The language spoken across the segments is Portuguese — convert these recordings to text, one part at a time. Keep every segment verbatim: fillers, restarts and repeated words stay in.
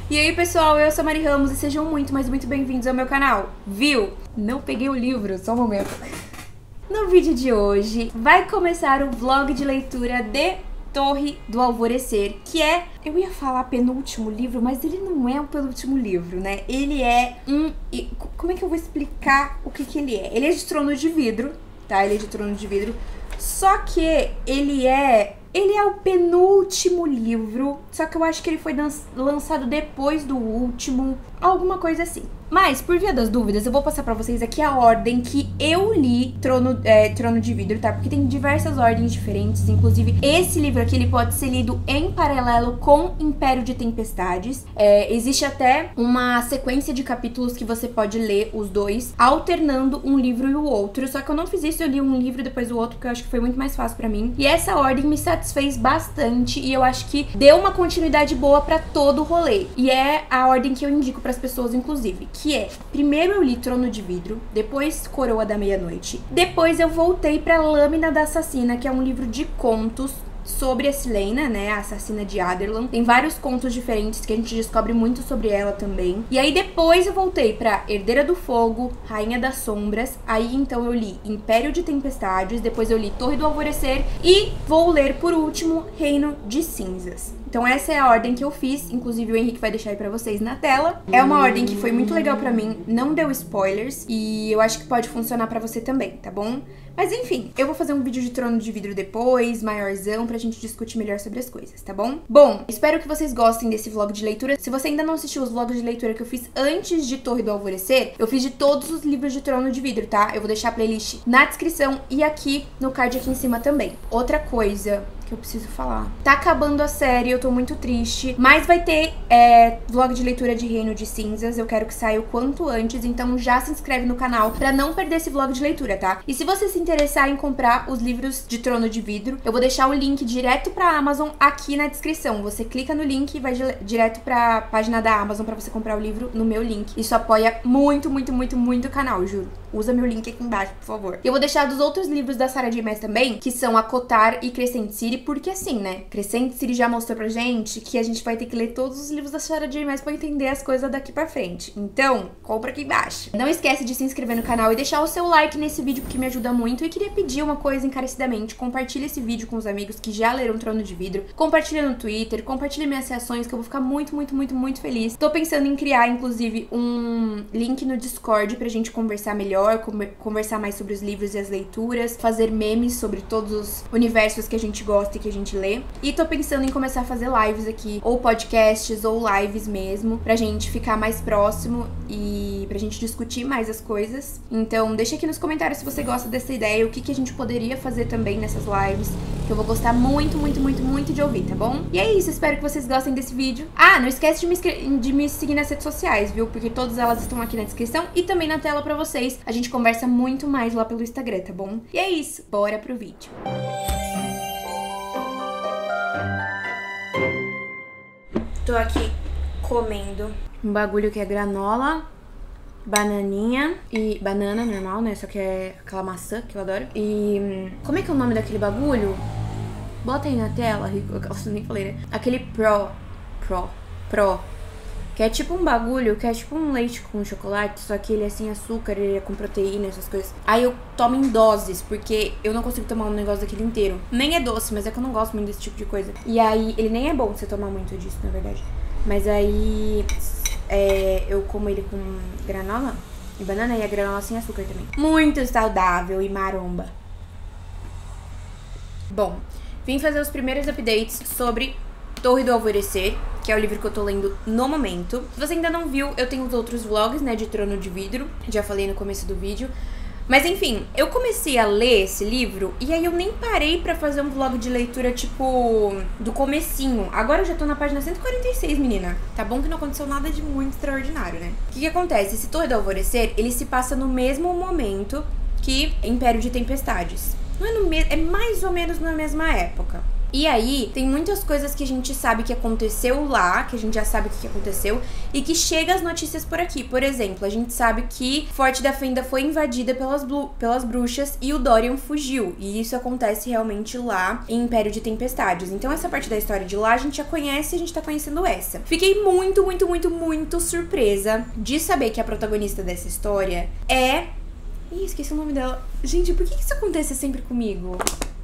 E aí pessoal, eu sou a Mari Ramos e sejam muito, mas muito bem-vindos ao meu canal. Viu? Não peguei o livro, só um momento. No vídeo de hoje vai começar o vlog de leitura de Torre do Alvorecer, que é, eu ia falar penúltimo livro, mas ele não é o penúltimo livro, né? Ele é um... Como é que eu vou explicar o que que ele é? Ele é de Trono de Vidro, tá? Ele é de Trono de Vidro, só que ele é... Ele é o penúltimo livro, só que eu acho que ele foi lançado depois do último, alguma coisa assim. Mas, por via das dúvidas, eu vou passar pra vocês aqui a ordem que eu li Trono, é, Trono de Vidro, tá? Porque tem diversas ordens diferentes, inclusive esse livro aqui, ele pode ser lido em paralelo com Império de Tempestades. É, existe até uma sequência de capítulos que você pode ler os dois, alternando um livro e o outro. Só que eu não fiz isso, eu li um livro depois do outro, porque eu acho que foi muito mais fácil pra mim. E essa ordem me satisfez bastante e eu acho que deu uma continuidade boa pra todo o rolê. E é a ordem que eu indico pras pessoas, inclusive, que é, primeiro eu li Trono de Vidro, depois Coroa da Meia-Noite, depois eu voltei pra Lâmina da Assassina, que é um livro de contos sobre a Celaena, né, a assassina de Adarlan. Tem vários contos diferentes que a gente descobre muito sobre ela também. E aí depois eu voltei pra Herdeira do Fogo, Rainha das Sombras. Aí então eu li Império de Tempestades, depois eu li Torre do Alvorecer e vou ler por último Reino de Cinzas. Então essa é a ordem que eu fiz, inclusive o Henrique vai deixar aí pra vocês na tela. É uma ordem que foi muito legal pra mim, não deu spoilers e eu acho que pode funcionar pra você também, tá bom? Mas enfim, eu vou fazer um vídeo de Trono de Vidro depois, maiorzão, pra gente discutir melhor sobre as coisas, tá bom? Bom, espero que vocês gostem desse vlog de leitura. Se você ainda não assistiu os vlogs de leitura que eu fiz antes de Torre do Alvorecer, eu fiz de todos os livros de Trono de Vidro, tá? Eu vou deixar a playlist na descrição e aqui no card aqui em cima também. Outra coisa que eu preciso falar. Tá acabando a série, eu tô muito triste, mas vai ter é, vlog de leitura de Reino de Cinzas, eu quero que saia o quanto antes, então já se inscreve no canal pra não perder esse vlog de leitura, tá? E se você se interessar em comprar os livros de Trono de Vidro, eu vou deixar o link direto pra Amazon aqui na descrição. Você clica no link e vai direto pra página da Amazon pra você comprar o livro no meu link. Isso apoia muito, muito, muito, muito o canal, juro. Usa meu link aqui embaixo, por favor. Eu vou deixar dos outros livros da Sarah J. Maas também, que são Acotar e Crescent City, porque assim, né? Crescent City já mostrou pra gente que a gente vai ter que ler todos os livros da Sarah J. Maas pra entender as coisas daqui pra frente. Então, compra aqui embaixo. Não esquece de se inscrever no canal e deixar o seu like nesse vídeo, porque me ajuda muito. E queria pedir uma coisa encarecidamente. Compartilha esse vídeo com os amigos que já leram Trono de Vidro. Compartilha no Twitter, compartilha minhas reações, que eu vou ficar muito, muito, muito, muito feliz. Tô pensando em criar, inclusive, um link no Discord pra gente conversar melhor, conversar mais sobre os livros e as leituras, fazer memes sobre todos os universos que a gente gosta e que a gente lê. E tô pensando em começar a fazer lives aqui, ou podcasts, ou lives mesmo, pra gente ficar mais próximo e pra gente discutir mais as coisas. Então deixa aqui nos comentários se você gosta dessa ideia, o que, que a gente poderia fazer também nessas lives, que eu vou gostar muito, muito, muito, muito de ouvir, tá bom? E é isso, espero que vocês gostem desse vídeo. Ah, não esquece de me, de me seguir nas redes sociais, viu? Porque todas elas estão aqui na descrição e também na tela pra vocês. A gente conversa muito mais lá pelo Instagram, tá bom? E é isso, bora pro vídeo. Tô aqui comendo um bagulho que é granola, bananinha e banana normal, né? Só que é aquela maçã que eu adoro. E como é que é o nome daquele bagulho? Bota aí na tela, Rico. Eu nem falei, né? Aquele Pro, Pro, Pro. Que é tipo um bagulho, que é tipo um leite com chocolate, só que ele é sem açúcar, ele é com proteína, essas coisas. Aí eu tomo em doses, porque eu não consigo tomar um negócio daquele inteiro. Nem é doce, mas é que eu não gosto muito desse tipo de coisa. E aí, ele nem é bom você tomar muito disso, na verdade. Mas aí, é, eu como ele com granola e banana, e a granola sem açúcar também. Muito saudável e maromba. Bom, vim fazer os primeiros updates sobre Torre do Alvorecer, que é o livro que eu tô lendo no momento. Se você ainda não viu, eu tenho os outros vlogs, né, de Trono de Vidro. Já falei no começo do vídeo. Mas enfim, eu comecei a ler esse livro e aí eu nem parei pra fazer um vlog de leitura, tipo, do comecinho. Agora eu já tô na página cento e quarenta e seis, menina. Tá bom que não aconteceu nada de muito extraordinário, né? O que que acontece? Esse Torre do Alvorecer, ele se passa no mesmo momento que Império de Tempestades. Não é no mesmo, é mais ou menos na mesma época. E aí, tem muitas coisas que a gente sabe que aconteceu lá, que a gente já sabe o que aconteceu, e que chega as notícias por aqui. Por exemplo, a gente sabe que Forte da Fenda foi invadida pelas, pelas bruxas e o Dorian fugiu. E isso acontece realmente lá em Império de Tempestades. Então essa parte da história de lá a gente já conhece e a gente tá conhecendo essa. Fiquei muito, muito, muito, muito surpresa de saber que a protagonista dessa história é... Ih, esqueci o nome dela. Gente, por que isso acontece sempre comigo?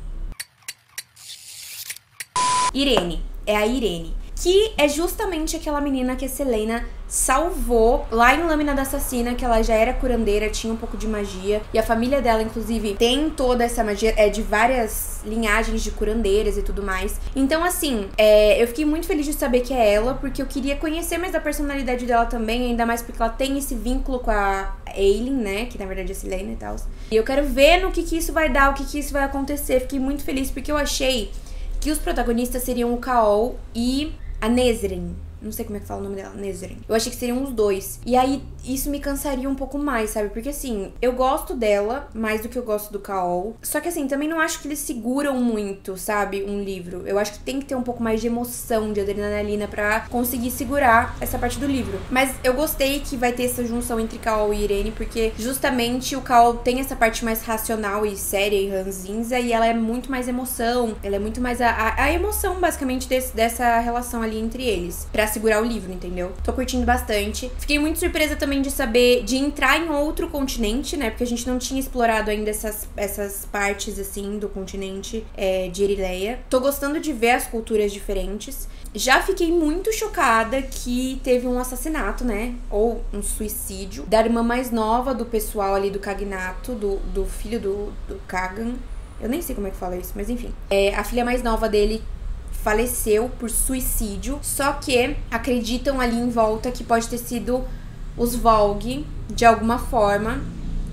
Irene. É a Irene. Que é justamente aquela menina que a Celaena salvou lá em Lâmina da Assassina, que ela já era curandeira, tinha um pouco de magia. E a família dela, inclusive, tem toda essa magia, é de várias linhagens de curandeiras e tudo mais. Então, assim, é, eu fiquei muito feliz de saber que é ela, porque eu queria conhecer mais da personalidade dela também, ainda mais porque ela tem esse vínculo com a Aelin, né, que na verdade é a Celaena e tal. E eu quero ver no que que isso vai dar, o que que isso vai acontecer. Fiquei muito feliz porque eu achei que os protagonistas seriam o Chaol e a Nesryn. Não sei como é que fala o nome dela, Nesryn. Eu achei que seriam os dois. E aí, isso me cansaria um pouco mais, sabe? Porque, assim, eu gosto dela mais do que eu gosto do Chaol. Só que, assim, também não acho que eles seguram muito, sabe? Um livro. Eu acho que tem que ter um pouco mais de emoção, de adrenalina pra conseguir segurar essa parte do livro. Mas eu gostei que vai ter essa junção entre Chaol e Irene, porque justamente o Chaol tem essa parte mais racional e séria e ranzinza, e ela é muito mais emoção. Ela é muito mais a, a, a emoção, basicamente, desse, dessa relação ali entre eles. Pra segurar o livro, entendeu? Tô curtindo bastante. Fiquei muito surpresa também de saber, de entrar em outro continente, né? Porque a gente não tinha explorado ainda essas, essas partes, assim, do continente é, de Erileia. Tô gostando de ver as culturas diferentes. Já fiquei muito chocada que teve um assassinato, né? Ou um suicídio da irmã mais nova do pessoal ali do Cagnato, do, do filho do, do Kagan. Eu nem sei como é que fala isso, mas enfim. É, a filha mais nova dele faleceu por suicídio, só que acreditam ali em volta que pode ter sido os Vogue, de alguma forma,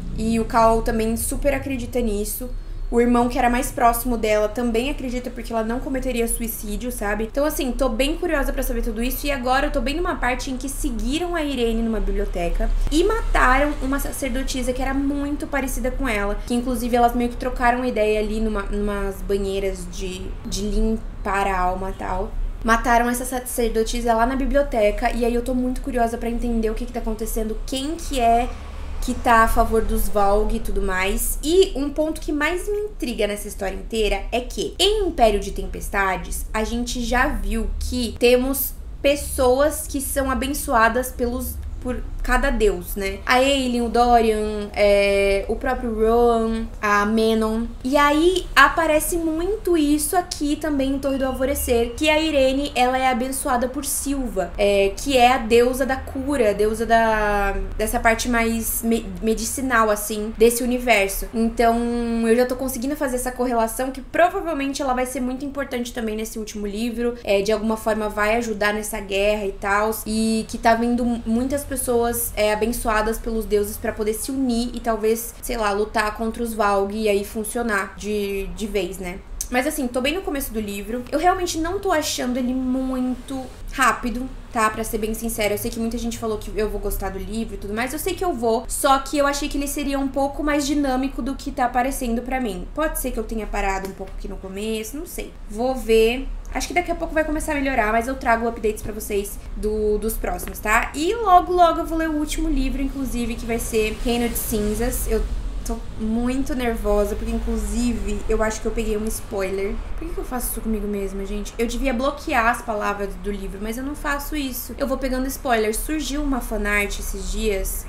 e o Chaol também super acredita nisso. O irmão que era mais próximo dela também acredita, porque ela não cometeria suicídio, sabe? Então, assim, tô bem curiosa pra saber tudo isso. E agora eu tô bem numa parte em que seguiram a Irene numa biblioteca e mataram uma sacerdotisa que era muito parecida com ela. Que, inclusive, elas meio que trocaram ideia ali numa, numas banheiras de, de limpar a alma e tal. Mataram essa sacerdotisa lá na biblioteca. E aí eu tô muito curiosa pra entender o que que tá acontecendo, quem que é que tá a favor dos Vogue e tudo mais. E um ponto que mais me intriga nessa história inteira é que em Império de Tempestades, a gente já viu que temos pessoas que são abençoadas pelos por cada deus, né? A Aelin, o Dorian, é, o próprio Rohan, a Menon. E aí aparece muito isso aqui também em Torre do Alvorecer, que a Irene, ela é abençoada por Silva, é, que é a deusa da cura, a deusa da, dessa parte mais me, medicinal, assim, desse universo. Então, eu já tô conseguindo fazer essa correlação, que provavelmente ela vai ser muito importante também nesse último livro, é, de alguma forma vai ajudar nessa guerra e tal, e que tá vendo muitas pessoas é, abençoadas pelos deuses pra poder se unir e talvez, sei lá, lutar contra os Vogue e aí funcionar de, de vez, né? Mas assim, tô bem no começo do livro. Eu realmente não tô achando ele muito rápido, tá? Pra ser bem sincera, eu sei que muita gente falou que eu vou gostar do livro e tudo mais. Eu sei que eu vou, só que eu achei que ele seria um pouco mais dinâmico do que tá aparecendo pra mim. Pode ser que eu tenha parado um pouco aqui no começo, não sei. Vou ver. Acho que daqui a pouco vai começar a melhorar, mas eu trago updates pra vocês do, dos próximos, tá? E logo, logo eu vou ler o último livro, inclusive, que vai ser Reino de Cinzas. Eu tô muito nervosa, porque inclusive eu acho que eu peguei um spoiler. Por que que eu faço isso comigo mesma, gente? Eu devia bloquear as palavras do livro, mas eu não faço isso. Eu vou pegando spoiler. Surgiu uma fanart esses dias.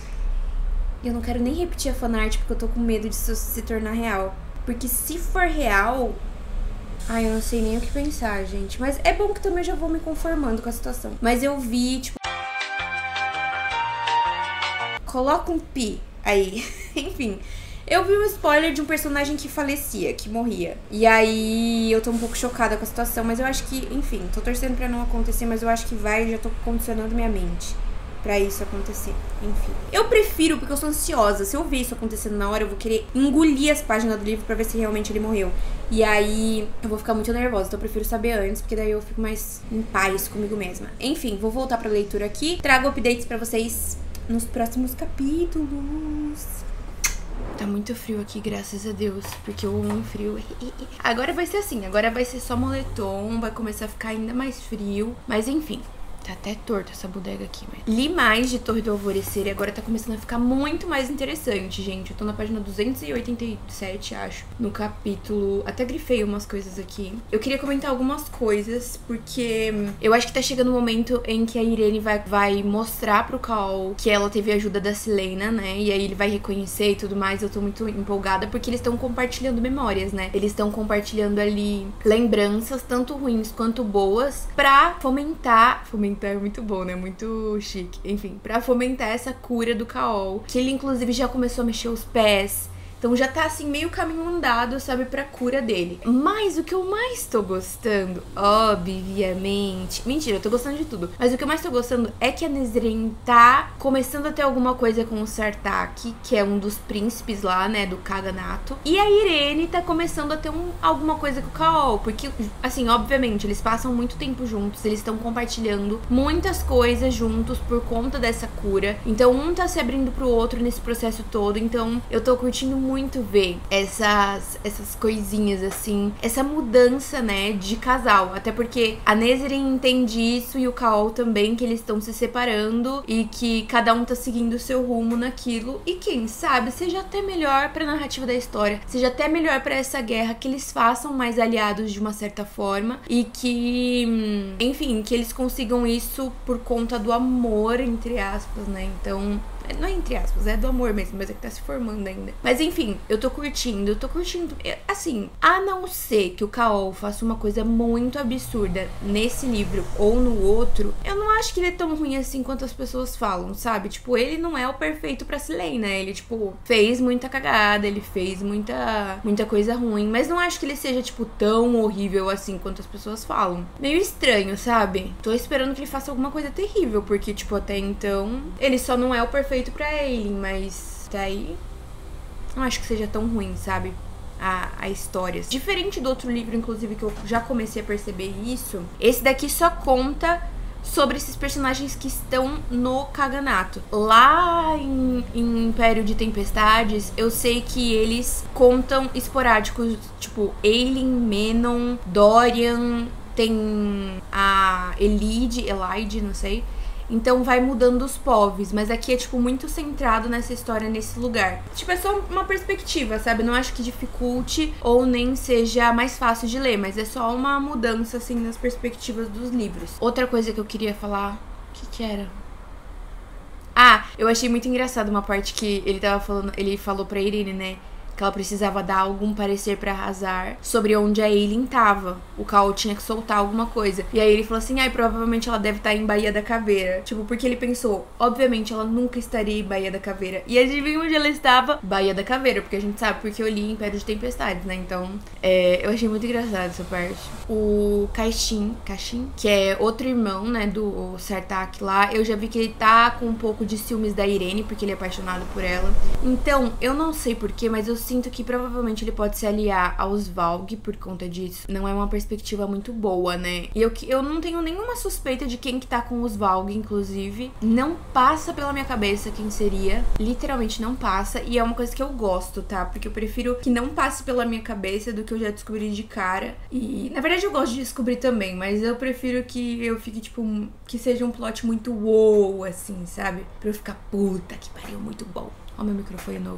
E eu não quero nem repetir a fanart, porque eu tô com medo de isso se tornar real. Porque se for real... Ai, eu não sei nem o que pensar, gente. Mas é bom que também já vou me conformando com a situação. Mas eu vi, tipo... Coloca um pi aí. Enfim, eu vi um spoiler de um personagem que falecia, que morria. E aí eu tô um pouco chocada com a situação, mas eu acho que, enfim, tô torcendo pra não acontecer, mas eu acho que vai, já tô condicionando minha mente pra isso acontecer. Enfim, eu prefiro, porque eu sou ansiosa. Se eu ver isso acontecendo na hora, eu vou querer engolir as páginas do livro pra ver se realmente ele morreu. E aí eu vou ficar muito nervosa, então eu prefiro saber antes, porque daí eu fico mais em paz comigo mesma. Enfim, vou voltar pra leitura aqui. Trago updates pra vocês nos próximos capítulos. Tá muito frio aqui, graças a Deus, porque eu amo frio. Agora vai ser assim, agora vai ser só moletom, vai começar a ficar ainda mais frio. Mas enfim, tá até torta essa bodega aqui, mas... Li mais de Torre do Alvorecer e agora tá começando a ficar muito mais interessante, gente. Eu tô na página duzentos e oitenta e sete, acho, no capítulo... Até grifei umas coisas aqui. Eu queria comentar algumas coisas, porque eu acho que tá chegando o momento em que a Irene vai, vai mostrar pro Chaol que ela teve a ajuda da Celaena, né? E aí ele vai reconhecer e tudo mais. Eu tô muito empolgada, porque eles estão compartilhando memórias, né? Eles estão compartilhando ali lembranças, tanto ruins quanto boas, pra fomentar... fomentar é muito bom, né? Muito chique. Enfim, pra fomentar essa cura do Chaol. Que ele, inclusive, já começou a mexer os pés. Então já tá, assim, meio caminho andado, sabe? Pra cura dele. Mas o que eu mais tô gostando, obviamente... Mentira, eu tô gostando de tudo. Mas o que eu mais tô gostando é que a Nesrine tá começando a ter alguma coisa com o Sartaq, que é um dos príncipes lá, né? Do Kaganato. E a Irene tá começando a ter um, alguma coisa com o Chaol. Porque, assim, obviamente, eles passam muito tempo juntos. Eles estão compartilhando muitas coisas juntos por conta dessa cura. Então, um tá se abrindo pro outro nesse processo todo. Então, eu tô curtindo muito muito ver essas, essas coisinhas, assim, essa mudança, né, de casal. Até porque a Nesrine entende isso e o Chaol também, que eles estão se separando e que cada um tá seguindo o seu rumo naquilo. E quem sabe seja até melhor pra narrativa da história, seja até melhor pra essa guerra, que eles façam mais aliados de uma certa forma e que, enfim, que eles consigam isso por conta do amor, entre aspas, né? Então... não é entre aspas, é do amor mesmo, mas é que tá se formando ainda. Mas enfim, eu tô curtindo, eu tô curtindo. Assim, a não ser que o Chaol faça uma coisa muito absurda nesse livro ou no outro, eu não acho que ele é tão ruim assim quanto as pessoas falam, sabe? Tipo, ele não é o perfeito pra Celaena, né? Ele, tipo, fez muita cagada, ele fez muita, muita coisa ruim, mas não acho que ele seja, tipo, tão horrível assim quanto as pessoas falam. Meio estranho, sabe? Tô esperando que ele faça alguma coisa terrível, porque, tipo, até então, ele só não é o perfeito feito pra Aelin, mas daí não acho que seja tão ruim, sabe? A, a história. Diferente do outro livro, inclusive, que eu já comecei a perceber isso, esse daqui só conta sobre esses personagens que estão no Kaganato. Lá em, em Império de Tempestades, eu sei que eles contam esporádicos, tipo Aelin, Menon, Dorian, tem a Elide, Elide, não sei. Então vai mudando os povos, mas aqui é, tipo, muito centrado nessa história, nesse lugar. Tipo, é só uma perspectiva, sabe? Não acho que dificulte ou nem seja mais fácil de ler, mas é só uma mudança, assim, nas perspectivas dos livros. Outra coisa que eu queria falar... O que que era? Ah, eu achei muito engraçado uma parte que ele tava falando... Ele falou pra Irene, né? Que ela precisava dar algum parecer pra Arrasar sobre onde a Aelin tava. O Chaol tinha que soltar alguma coisa. E aí ele falou assim, ai, ah, provavelmente ela deve estar em Baía da Caveira. Tipo, porque ele pensou, obviamente ela nunca estaria em Baía da Caveira. E adivinha onde ela estava? Baía da Caveira, porque a gente sabe, porque eu li Império de Tempestades, né? Então, é, eu achei muito engraçado essa parte. O Caixin, Caixin, que é outro irmão, né, do Sartaq lá, eu já vi que ele tá com um pouco de ciúmes da Irene, porque ele é apaixonado por ela. Então, eu não sei porquê, mas eu sinto que provavelmente ele pode se aliar aos Valg por conta disso. Não é uma perspectiva muito boa, né? E eu, eu não tenho nenhuma suspeita de quem que tá com os Valg, inclusive. Não passa pela minha cabeça quem seria. Literalmente não passa. E é uma coisa que eu gosto, tá? Porque eu prefiro que não passe pela minha cabeça do que eu já descobri de cara. E, na verdade, eu gosto de descobrir também, mas eu prefiro que eu fique, tipo, que seja um plot muito wow, assim, sabe? Pra eu ficar, puta que pariu, muito bom. Ó, meu microfone novo.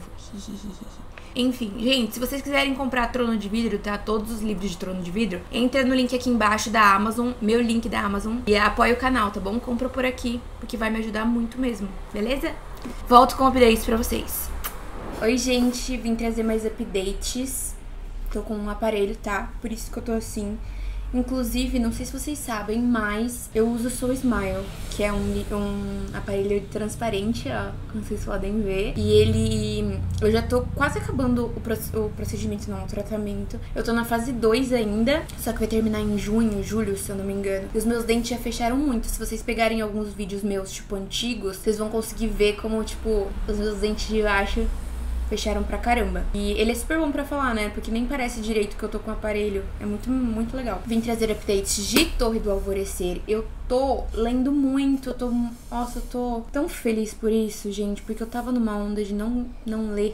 Enfim, gente, se vocês quiserem comprar Trono de Vidro, tá? Todos os livros de Trono de Vidro, entra no link aqui embaixo da Amazon, meu link da Amazon, e apoia o canal, tá bom? Compra por aqui, porque vai me ajudar muito mesmo, beleza? Volto com updates pra vocês. Oi, gente, vim trazer mais updates. Tô com um aparelho, tá? Por isso que eu tô assim. Inclusive, não sei se vocês sabem, mas eu uso o Soul Smile, que é um, um aparelho transparente, ó, não sei se podem ver. E ele... eu já tô quase acabando o, pro, o procedimento, não, o tratamento. Eu tô na fase dois ainda, só que vai terminar em junho, julho, se eu não me engano. E os meus dentes já fecharam muito. Se vocês pegarem alguns vídeos meus, tipo, antigos, vocês vão conseguir ver como, tipo, os meus dentes de baixo fecharam pra caramba. E ele é super bom pra falar, né? Porque nem parece direito que eu tô com o aparelho. É muito, muito legal. Vim trazer updates de Torre do Alvorecer. Eu tô lendo muito. Eu tô... Nossa, eu tô tão feliz por isso, gente. Porque eu tava numa onda de não, não ler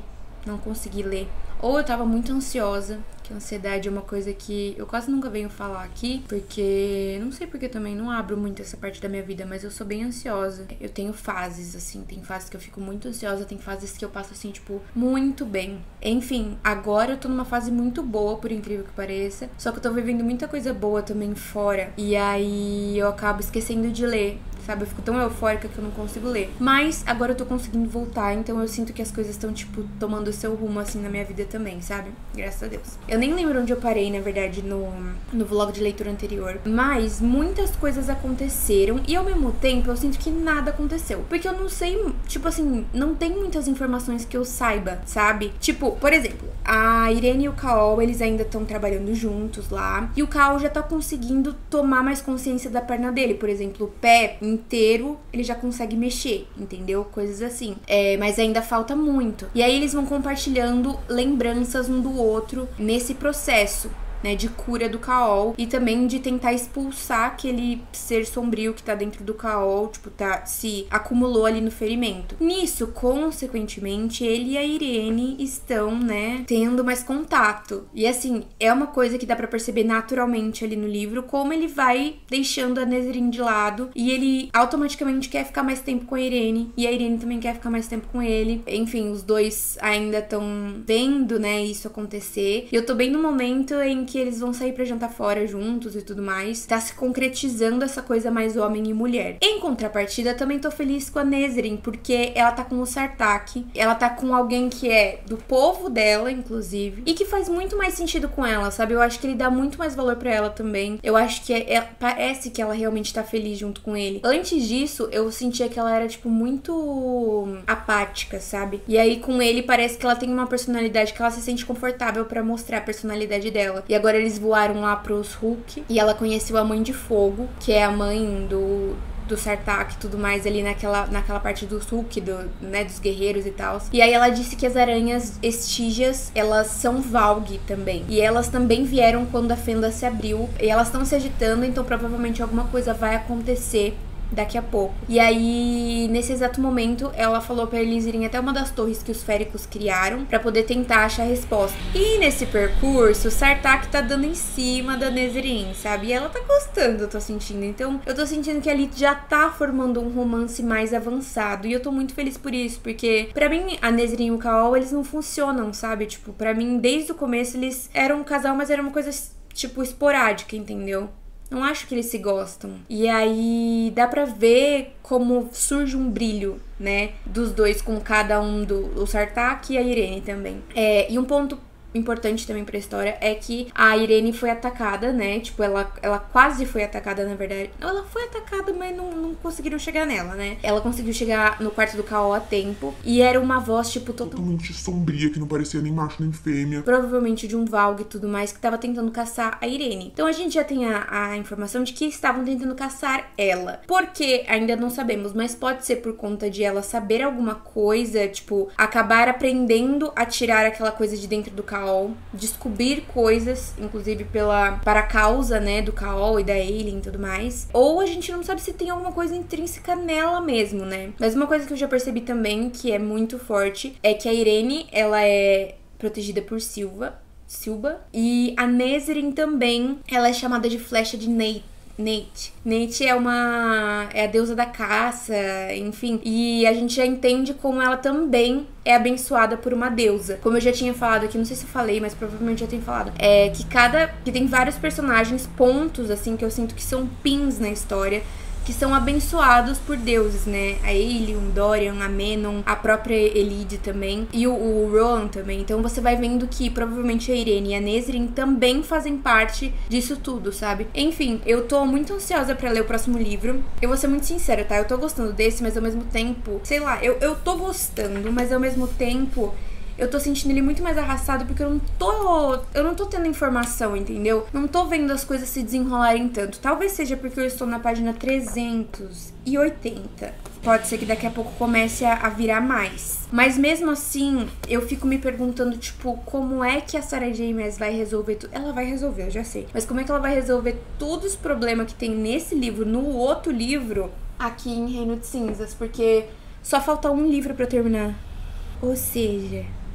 não consegui ler. Ou eu tava muito ansiosa, que a ansiedade é uma coisa que eu quase nunca venho falar aqui, porque não sei porque também não abro muito essa parte da minha vida, mas eu sou bem ansiosa. Eu tenho fases, assim, tem fases que eu fico muito ansiosa, tem fases que eu passo, assim, tipo, muito bem. Enfim, agora eu tô numa fase muito boa, por incrível que pareça, só que eu tô vivendo muita coisa boa também fora, e aí eu acabo esquecendo de ler, sabe? Eu fico tão eufórica que eu não consigo ler. Mas agora eu tô conseguindo voltar, então eu sinto que as coisas estão, tipo, tomando o seu rumo, assim, na minha vida também, sabe? Graças a Deus. Eu nem lembro onde eu parei, na verdade, no, no vlog de leitura anterior. Mas muitas coisas aconteceram e, ao mesmo tempo, eu sinto que nada aconteceu. Porque eu não sei, tipo assim, não tem muitas informações que eu saiba, sabe? Tipo, por exemplo, a Irene e o Kaol, eles ainda estão trabalhando juntos lá. E o Kaol já tá conseguindo tomar mais consciência da perna dele. Por exemplo, o pé inteiro, ele já consegue mexer, entendeu? Coisas assim. É, mas ainda falta muito. E aí eles vão compartilhando lembranças um do outro nesse processo, né, de cura do Kaol e também de tentar expulsar aquele ser sombrio que tá dentro do Kaol, tipo, tá, se acumulou ali no ferimento. Nisso, consequentemente, ele e a Irene estão, né, tendo mais contato. E assim, é uma coisa que dá pra perceber naturalmente ali no livro, como ele vai deixando a Nesrine de lado e ele automaticamente quer ficar mais tempo com a Irene e a Irene também quer ficar mais tempo com ele. Enfim, os dois ainda estão vendo, né, isso acontecer. E eu tô bem no momento em que que eles vão sair pra jantar fora juntos e tudo mais. Tá se concretizando essa coisa mais homem e mulher. Em contrapartida, também tô feliz com a Nesrine, porque ela tá com o Sartaq. Ela tá com alguém que é do povo dela, inclusive. E que faz muito mais sentido com ela, sabe? Eu acho que ele dá muito mais valor pra ela também. Eu acho que é, é, parece que ela realmente tá feliz junto com ele. Antes disso, eu sentia que ela era, tipo, muito apática, sabe? E aí, com ele, parece que ela tem uma personalidade que ela se sente confortável pra mostrar a personalidade dela. E agora eles voaram lá pros Hulk e ela conheceu a Mãe de Fogo, que é a mãe do... do Sartaq e tudo mais ali naquela, naquela parte do Hulk, do, né, dos guerreiros e tal. E aí ela disse que as aranhas estígias, elas são Valg também. E elas também vieram quando a fenda se abriu. E elas estão se agitando, então provavelmente alguma coisa vai acontecer daqui a pouco. E aí, nesse exato momento, ela falou pra eles irem até uma das torres que os féricos criaram pra poder tentar achar a resposta. E nesse percurso, o Sartaq tá dando em cima da Nesrine, sabe? E ela tá gostando, eu tô sentindo. Então, eu tô sentindo que ali já tá formando um romance mais avançado. E eu tô muito feliz por isso, porque pra mim, a Nesrine e o Kaol, eles não funcionam, sabe? Tipo, pra mim, desde o começo, eles eram um casal, mas era uma coisa, tipo, esporádica, entendeu? Não acho que eles se gostam. E aí dá pra ver como surge um brilho, né, dos dois com cada um, do o Sartaq e a Irene também. É, e um ponto importante também pra história é que a Irene foi atacada, né? Tipo, ela, ela quase foi atacada, na verdade. Ela foi atacada, mas não, não conseguiram chegar nela, né? Ela conseguiu chegar no quarto do Kaol a tempo. E era uma voz, tipo, totalmente sombria, que não parecia nem macho nem fêmea. Provavelmente de um Valg e tudo mais, que tava tentando caçar a Irene. Então a gente já tem a, a informação de que estavam tentando caçar ela. Por quê? Ainda não sabemos, mas pode ser por conta de ela saber alguma coisa, tipo, acabar aprendendo a tirar aquela coisa de dentro do Kaol. Descobrir coisas, inclusive pela, para a causa, né, do Kaol e da Ailyn e tudo mais. Ou a gente não sabe se tem alguma coisa intrínseca nela mesmo, né? Mas uma coisa que eu já percebi também, que é muito forte, é que a Irene, ela é protegida por Silva, Silba. E a Nesrine também, ela é chamada de Flecha de Nate. Nate. Nate é uma... é a deusa da caça, enfim. E a gente já entende como ela também é abençoada por uma deusa. Como eu já tinha falado aqui, não sei se eu falei, mas provavelmente já tenho falado. É que cada... que tem vários personagens, pontos, assim, que eu sinto que são pins na história, que são abençoados por deuses, né? A Ailion, Dorian, a Menon, a própria Elide também, e o, o Rohan também. Então você vai vendo que provavelmente a Irene e a Nesrine também fazem parte disso tudo, sabe? Enfim, eu tô muito ansiosa pra ler o próximo livro. Eu vou ser muito sincera, tá? Eu tô gostando desse, mas ao mesmo tempo, sei lá, eu, eu tô gostando, mas ao mesmo tempo... eu tô sentindo ele muito mais arrastado porque eu não tô... eu não tô tendo informação, entendeu? Não tô vendo as coisas se desenrolarem tanto. Talvez seja porque eu estou na página trezentos e oitenta. Pode ser que daqui a pouco comece a, a virar mais. Mas mesmo assim, eu fico me perguntando, tipo, como é que a Sarah J. Maas vai resolver tudo? Ela vai resolver, eu já sei. Mas como é que ela vai resolver todos os problemas que tem nesse livro, no outro livro, aqui em Reino de Cinzas? Porque só falta um livro pra eu terminar. Ou seja...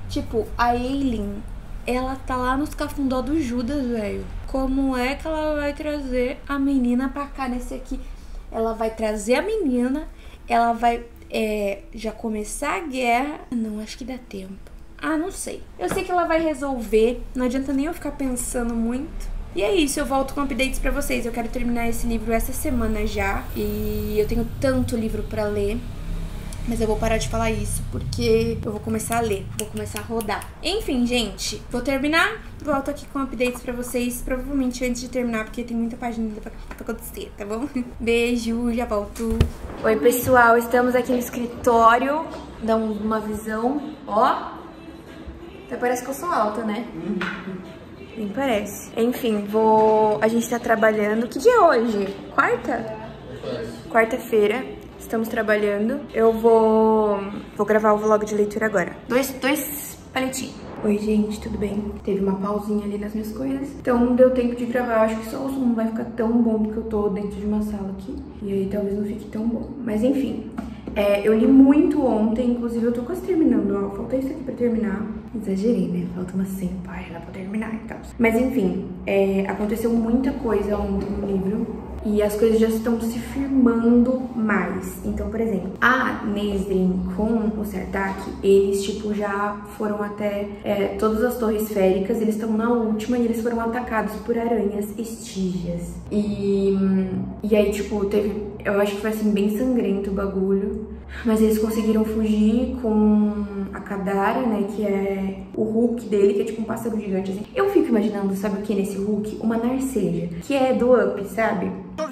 Tipo, a Aileen, ela tá lá nos cafundó do Judas, velho. Como é que ela vai trazer a menina pra cá nesse aqui? Ela vai trazer a menina, ela vai é, já começar a guerra. Não, acho que dá tempo. Ah, não sei. Eu sei que ela vai resolver, não adianta nem eu ficar pensando muito. E é isso, eu volto com updates pra vocês. Eu quero terminar esse livro essa semana já. E eu tenho tanto livro pra ler. Mas eu vou parar de falar isso, porque eu vou começar a ler, vou começar a rodar. Enfim, gente, vou terminar, volto aqui com updates pra vocês, provavelmente antes de terminar, porque tem muita página ainda pra, pra acontecer, tá bom? Beijo, já volto. Oi, pessoal, estamos aqui no escritório, dá uma visão, ó. Até parece que eu sou alta, né? Nem parece. Enfim, vou... A gente tá trabalhando. Que dia é hoje? Quarta? Quarta-feira. Estamos trabalhando. Eu vou... Vou gravar o vlog de leitura agora. Dois, dois palitinhos. Oi, gente, tudo bem? Teve uma pausinha ali nas minhas coisas. Então não deu tempo de gravar. Eu acho que só o som não vai ficar tão bom, porque eu tô dentro de uma sala aqui. E aí talvez não fique tão bom. Mas enfim... É, eu li muito ontem, inclusive eu tô quase terminando, ó, falta isso aqui pra terminar. Exagerei, né? Falta umas cem páginas pra terminar e tal. Mas enfim, é, aconteceu muita coisa ontem no livro. E as coisas já estão se firmando mais. Então, por exemplo, a Nesrin com o Sartaq, eles, tipo, já foram até é, todas as torres féricas. Eles estão na última e eles foram atacados por aranhas estígias. E, e aí, tipo, teve... Eu acho que foi, assim, bem sangrento o bagulho. Mas eles conseguiram fugir com a Kadara, né, que é o Hulk dele, que é tipo um pássaro gigante, assim. Eu fico imaginando, sabe o que é nesse Hulk? Uma Narceja, que é do Up, sabe?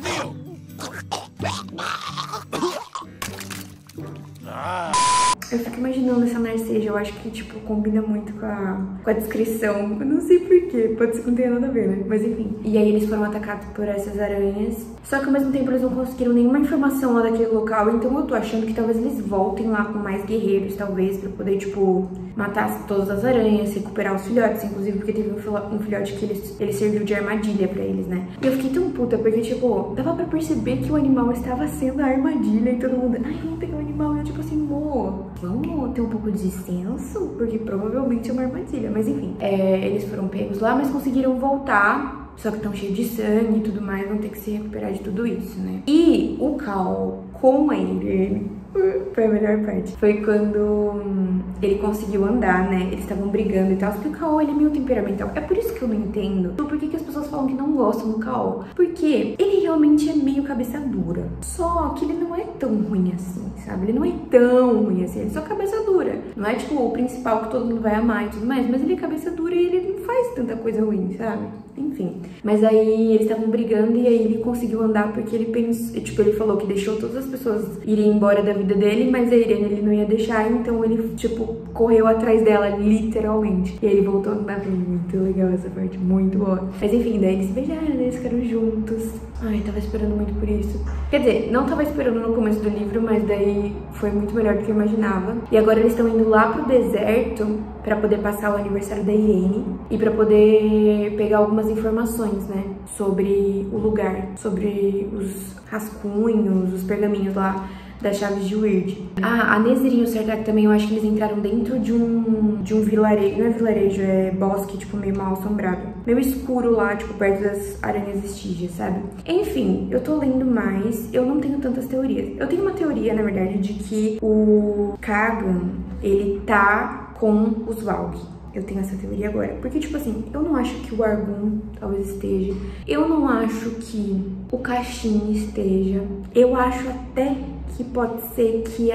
Eu fico imaginando essa Narceja, eu acho que, tipo, combina muito com a, com a descrição. Eu não sei porquê, pode ser que não tenha nada a ver, né? Mas enfim. E aí eles foram atacados por essas aranhas. Só que ao mesmo tempo eles não conseguiram nenhuma informação lá daquele local. Então eu tô achando que talvez eles voltem lá com mais guerreiros, talvez, pra poder, tipo, matar todas as aranhas, recuperar os filhotes. Inclusive porque teve um filhote que ele, ele serviu de armadilha pra eles, né? E eu fiquei tão puta, porque, tipo, dava pra perceber que o animal estava sendo a armadilha e todo mundo... Ai, não tem um animal. E eu, tipo assim, mo... Vamos ter um pouco de senso, porque provavelmente é uma armadilha. Mas enfim, é, eles foram pegos lá, mas conseguiram voltar. Só que estão cheios de sangue e tudo mais, vão ter que se recuperar de tudo isso, né? E o Cal com a Aileen, foi a melhor parte. Foi quando hum, ele conseguiu andar, né? Eles estavam brigando e tal. Porque o Kao, ele é meio temperamental. É por isso que eu não entendo por que, que as pessoas falam que não gostam do Kao. Porque ele realmente é meio cabeça dura. Só que ele não é tão ruim assim, sabe? Ele não é tão ruim assim. Ele é só cabeça dura. Não é tipo o principal que todo mundo vai amar e tudo mais. Mas ele é cabeça dura e ele não faz tanta coisa ruim, sabe? Enfim. Mas aí eles estavam brigando e aí ele conseguiu andar porque ele pensou... Tipo, ele falou que deixou todas as pessoas irem embora da vida dele, mas a Irene ele não ia deixar, então ele, tipo, correu atrás dela, literalmente. E aí ele voltou a andar. Foi muito legal essa parte, muito boa. Mas enfim, daí eles se beijaram, eles ficaram juntos. Ai, tava esperando muito por isso. Quer dizer, não tava esperando no começo do livro, mas daí foi muito melhor do que eu imaginava. E agora eles estão indo lá pro deserto pra poder passar o aniversário da Irene e pra poder pegar algumas informações, né, sobre o lugar, sobre os rascunhos, os pergaminhos lá das chaves de Wyrd. Ah, a Nesrin e o Sartaq também, eu acho que eles entraram dentro de um de um vilarejo, não é vilarejo, é bosque, tipo, meio mal assombrado. Meio escuro lá, tipo, perto das aranhas estígias, sabe? Enfim, eu tô lendo mais, eu não tenho tantas teorias. Eu tenho uma teoria, na verdade, de que o Kagan, ele tá com os Valg. Eu tenho essa teoria agora. Porque, tipo assim, eu não acho que o Argum talvez esteja. Eu não acho que o Kashin esteja. Eu acho até que pode ser que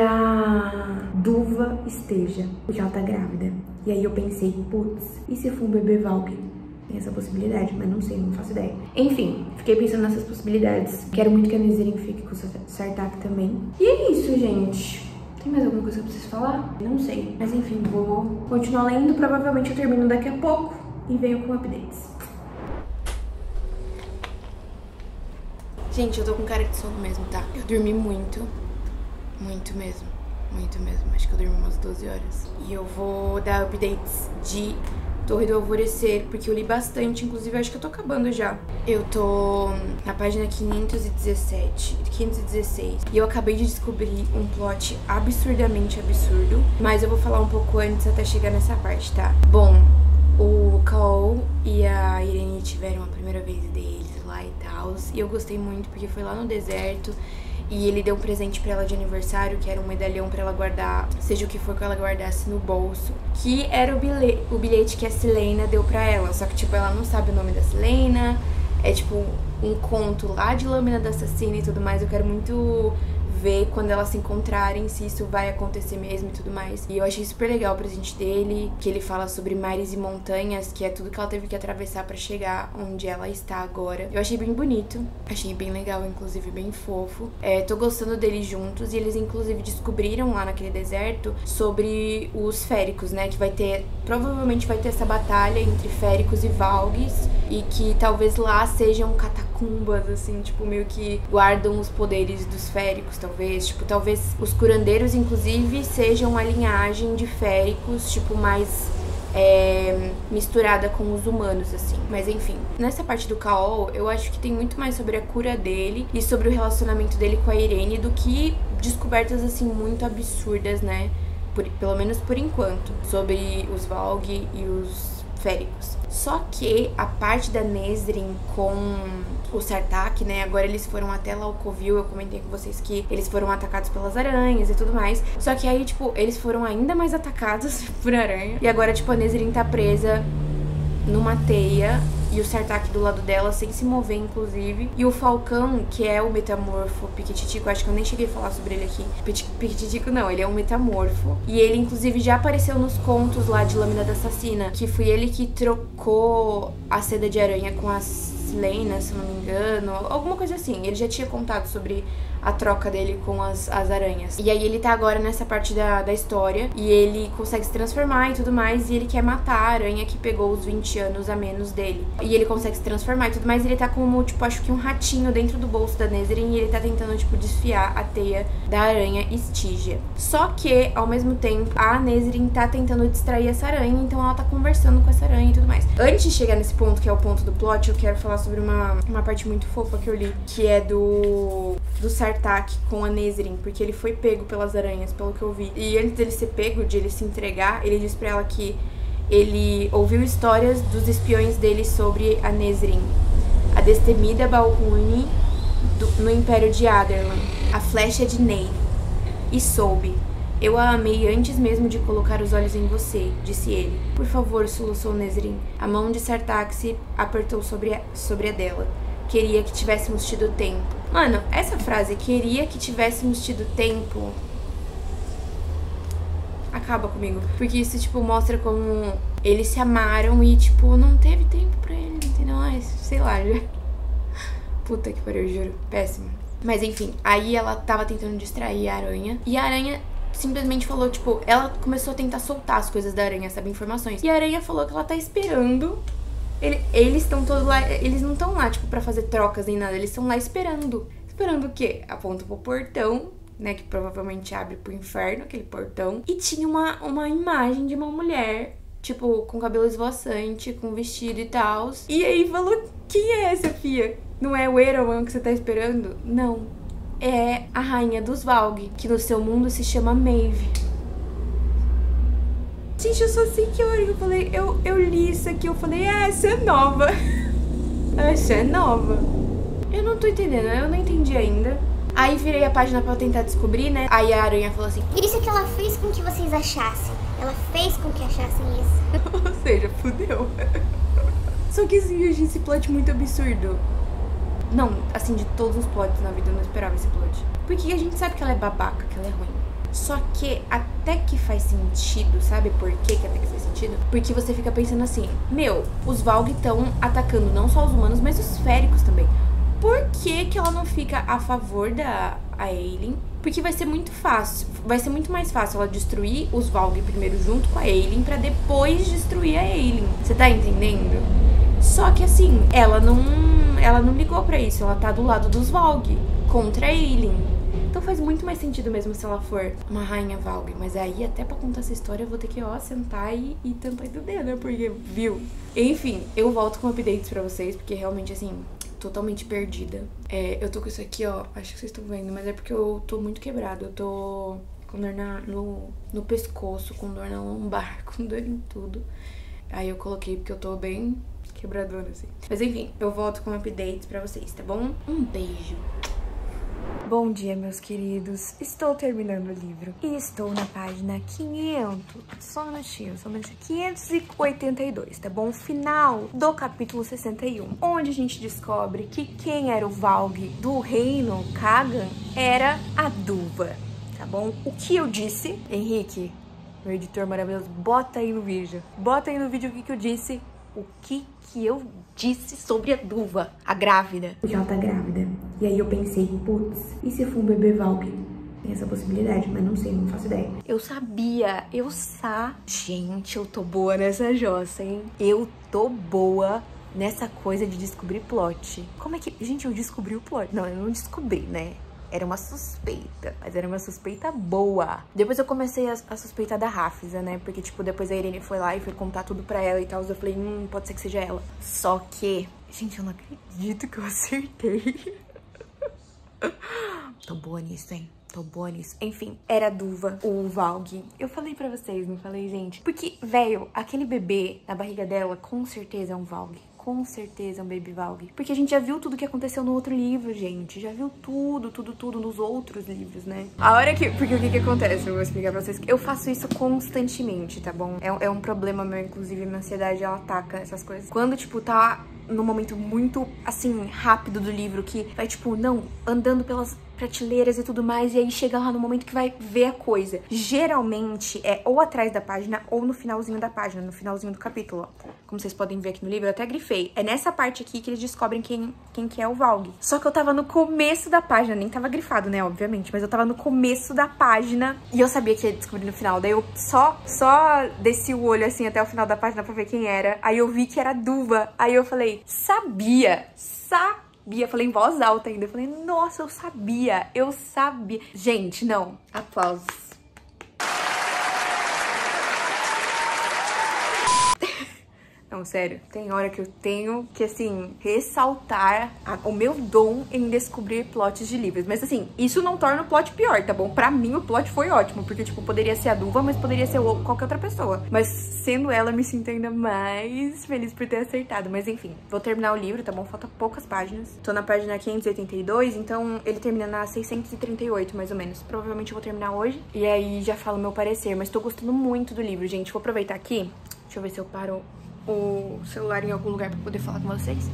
a Duva esteja, porque ela tá grávida. E aí eu pensei, putz, e se for um bebê Valg? Tem essa possibilidade, mas não sei, não faço ideia. Enfim, fiquei pensando nessas possibilidades. Quero muito que a Nesrin fique com o Sartaq também. E é isso, gente. Tem mais alguma coisa que eu preciso falar? Não sei. Mas enfim, vou continuar lendo. Provavelmente eu termino daqui a pouco e venho com updates. Gente, eu tô com cara de sono mesmo, tá? Eu dormi muito. Muito mesmo. Muito mesmo. Acho que eu dormi umas doze horas. E eu vou dar updates de Torre do Alvorecer, porque eu li bastante, inclusive eu acho que eu tô acabando já. Eu tô na página quinhentos e dezessete, quinhentos e dezesseis, e eu acabei de descobrir um plot absurdamente absurdo, mas eu vou falar um pouco antes até chegar nessa parte, tá? Bom, o Cole e a Irene tiveram a primeira vez deles lá e tal, e eu gostei muito porque foi lá no deserto. E ele deu um presente pra ela de aniversário, que era um medalhão pra ela guardar, seja o que for que ela guardasse no bolso. Que era o bilhete, o bilhete que a Silena deu pra ela. Só que, tipo, ela não sabe o nome da Silena. É, tipo, um conto lá de Lâmina da Assassina e tudo mais. Eu quero muito ver quando elas se encontrarem, se isso vai acontecer mesmo e tudo mais. E eu achei super legal o presente dele, que ele fala sobre mares e montanhas, que é tudo que ela teve que atravessar pra chegar onde ela está agora. Eu achei bem bonito, achei bem legal, inclusive bem fofo. É, tô gostando deles juntos, e eles inclusive descobriram lá naquele deserto sobre os féricos, né, que vai ter, provavelmente vai ter essa batalha entre féricos e valgues, e que talvez lá sejam catacumbas, assim, tipo, meio que guardam os poderes dos féricos, talvez, tipo, talvez os curandeiros, inclusive, sejam a linhagem de féricos, tipo, mais é, misturada com os humanos, assim. Mas, enfim, nessa parte do Cole, eu acho que tem muito mais sobre a cura dele e sobre o relacionamento dele com a Irene do que descobertas, assim, muito absurdas, né? Por, pelo menos por enquanto, sobre os Valg e os féricos. Só que a parte da Nesryn com o Sartaq, né, agora eles foram até lá o Covil, eu comentei com vocês que eles foram atacados pelas aranhas e tudo mais. Só que aí, tipo, eles foram ainda mais atacados por aranha. E agora, tipo, a Nesryn tá presa numa teia e o Sartaq do lado dela, sem se mover, inclusive. E o Falcão, que é o metamorfo Piquititico, acho que eu nem cheguei a falar sobre ele aqui. Piquititico não, ele é um metamorfo. E ele, inclusive, já apareceu nos contos lá de Lâmina da Assassina, que foi ele que trocou a seda de aranha com a Silena, se não me engano. Alguma coisa assim. Ele já tinha contado sobre a troca dele com as, as aranhas. E aí ele tá agora nessa parte da, da história, e ele consegue se transformar e tudo mais, e ele quer matar a aranha que pegou os vinte anos a menos dele. E ele consegue se transformar e tudo mais, e ele tá como, tipo, acho que um ratinho dentro do bolso da Nesryn, e ele tá tentando, tipo, desfiar a teia da aranha Stygia. Só que, ao mesmo tempo, a Nesryn tá tentando distrair essa aranha, então ela tá conversando com essa aranha e tudo mais. Antes de chegar nesse ponto, que é o ponto do plot, eu quero falar sobre uma, uma parte muito fofa que eu li, que é do... do Sartaq com a Nesryn, porque ele foi pego pelas aranhas, pelo que eu vi. E antes dele ser pego, de ele se entregar, ele disse pra ela que ele ouviu histórias dos espiões dele sobre a Nesryn, a destemida Balhuni no Império de Adarlan, a flecha de Ney, e soube. Eu a amei antes mesmo de colocar os olhos em você, disse ele. Por favor, soluçou Nesryn. A mão de Sartaq se apertou sobre a, sobre a dela. Queria que tivéssemos tido tempo. Mano, essa frase, queria que tivéssemos tido tempo, acaba comigo. Porque isso, tipo, mostra como eles se amaram e, tipo, não teve tempo pra eles, entendeu? Ai, sei lá, já. Puta que pariu, juro. Péssimo. Mas, enfim, aí ela tava tentando distrair a aranha. E a aranha simplesmente falou, tipo, ela começou a tentar soltar as coisas da aranha, sabe? Informações. E a aranha falou que ela tá esperando... Ele, eles estão todos lá, eles não estão lá, tipo, pra fazer trocas nem nada, eles estão lá esperando. Esperando o quê? Aponta pro portão, né, que provavelmente abre pro inferno, aquele portão. E tinha uma, uma imagem de uma mulher, tipo, com cabelo esvoaçante, com vestido e tal. E aí falou, quem é essa, fia? Não é o Erawan que você tá esperando? Não. É a rainha dos Valg, que no seu mundo se chama Maeve. Gente, eu sou assim que eu, eu falei, eu, eu li isso aqui, eu falei, ah, essa é nova. Essa é nova. Eu não tô entendendo, eu não entendi ainda. Aí virei a página pra tentar descobrir, né? Aí a aranha falou assim, isso que ela fez com que vocês achassem. Ela fez com que achassem isso. Ou seja, fudeu. Só que assim, eu achei esse plot muito absurdo. Não, assim, de todos os plots na vida eu não esperava esse plot. Porque a gente sabe que ela é babaca, que ela é ruim. Só que até que faz sentido, sabe por que que até que faz sentido? Porque você fica pensando assim, meu, os Valg estão atacando não só os humanos, mas os féricos também. Por que que ela não fica a favor da Ailyn? Porque vai ser muito fácil, vai ser muito mais fácil ela destruir os Valg primeiro junto com a Ailyn, pra depois destruir a Ailyn. Você tá entendendo? Só que assim, ela não, ela não ligou pra isso, ela tá do lado dos Valg, contra a Ailyn. Então faz muito mais sentido mesmo se ela for uma rainha Valg. Mas aí, até pra contar essa história, eu vou ter que, ó, sentar e, e tentar entender, né? Porque, viu? Enfim, eu volto com updates pra vocês, porque realmente, assim, totalmente perdida. É, eu tô com isso aqui, ó, acho que vocês estão vendo, mas é porque eu tô muito quebrada. Eu tô com dor na, no, no pescoço, com dor na lombar, com dor em tudo. Aí eu coloquei porque eu tô bem quebradona, assim. Mas enfim, eu volto com updates pra vocês, tá bom? Um beijo. Bom dia, meus queridos. Estou terminando o livro e estou na página quinhentos. Só um minutinho, só um minutinho. quinhentos e oitenta e dois, tá bom? Final do capítulo sessenta e um, onde a gente descobre que quem era o Valg do reino Kagan era a Duva, tá bom? O que eu disse, Henrique, meu editor maravilhoso, bota aí no vídeo. Bota aí no vídeo o que, que eu disse. O que que eu disse sobre a Duva, a grávida. Porque ela tá grávida. E aí eu pensei, putz, e se for um bebê Valg? Tem essa possibilidade, mas não sei, não faço ideia. Eu sabia, eu sa... Gente, eu tô boa nessa jossa, hein? Eu tô boa nessa coisa de descobrir plot. Como é que... Gente, eu descobri o plot. Não, eu não descobri, né? Era uma suspeita, mas era uma suspeita boa. Depois eu comecei a, a suspeitar da Rafisa, né? Porque, tipo, depois a Irene foi lá e foi contar tudo pra ela e tal. Eu falei, hum, pode ser que seja ela. Só que... Gente, eu não acredito que eu acertei. Tô boa nisso, hein? Tô boa nisso. Enfim, era a Duva, o Valg. Eu falei pra vocês, não falei, gente? Porque, velho, aquele bebê na barriga dela, com certeza é um Valg. Com certeza é um Baby Valg. Porque a gente já viu tudo que aconteceu no outro livro, gente. Já viu tudo, tudo, tudo nos outros livros, né? A hora que... Porque o que que acontece? Eu vou explicar pra vocês. Eu faço isso constantemente, tá bom? É, é um problema meu, inclusive, minha ansiedade, ela ataca essas coisas. Quando, tipo, tá num momento muito, assim, rápido do livro, que vai, tipo, não, andando pelas prateleiras e tudo mais, e aí chega lá no momento que vai ver a coisa. Geralmente é ou atrás da página ou no finalzinho da página, no finalzinho do capítulo, ó. Como vocês podem ver aqui no livro, eu até grifei. É nessa parte aqui que eles descobrem quem, quem que é o Valg. Só que eu tava no começo da página, nem tava grifado, né, obviamente, mas eu tava no começo da página e eu sabia que ia descobrir no final. Daí eu só, só desci o olho assim até o final da página pra ver quem era. Aí eu vi que era a Duva. Aí eu falei, sabia, sabia. Bia, falei em voz alta ainda. Eu falei, nossa, eu sabia, eu sabia. Gente, não. Aplausos. Não, sério, tem hora que eu tenho que, assim, ressaltar a, o meu dom em descobrir plots de livros. Mas, assim, isso não torna o plot pior, tá bom? Pra mim, o plot foi ótimo, porque, tipo, poderia ser a Duva, mas poderia ser qualquer outra pessoa. Mas, sendo ela, me sinto ainda mais feliz por ter acertado. Mas, enfim, vou terminar o livro, tá bom? Falta poucas páginas. Tô na página quinhentos e oitenta e dois, então ele termina na seiscentos e trinta e oito, mais ou menos. Provavelmente eu vou terminar hoje. E aí, já falo meu parecer. Mas tô gostando muito do livro, gente. Vou aproveitar aqui. Deixa eu ver se eu paro o celular em algum lugar pra poder falar com vocês.